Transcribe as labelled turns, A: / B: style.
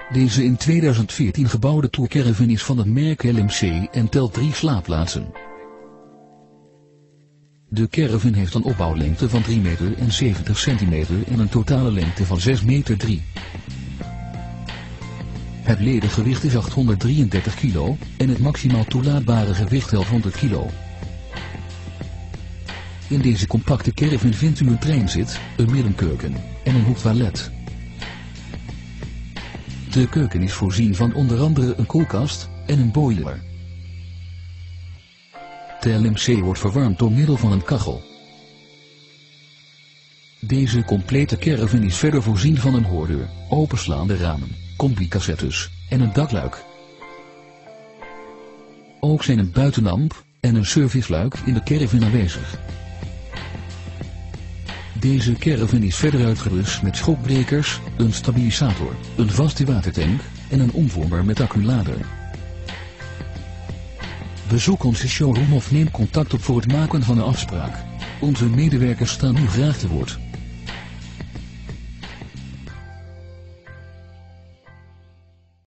A: Deze in 2014 gebouwde tourcaravan is van het merk LMC en telt 3 slaapplaatsen. De caravan heeft een opbouwlengte van 3 meter en 70 centimeter en een totale lengte van 6 meter 3. Het ledengewicht is 833 kilo en het maximaal toelaatbare gewicht 1100 kilo. In deze compacte caravan vindt u een treinzit, een middenkeuken en een hoektoilet. De keuken is voorzien van onder andere een koelkast en een boiler. De LMC wordt verwarmd door middel van een kachel. Deze complete caravan is verder voorzien van een hoordeur, openslaande ramen, combi-cassettes en een dakluik. Ook zijn een buitenlamp en een serviceluik in de caravan aanwezig. Deze caravan is verder uitgerust met schokbrekers, een stabilisator, een vaste watertank en een omvormer met acculader. Bezoek onze showroom of neem contact op voor het maken van een afspraak. Onze medewerkers staan u graag te woord.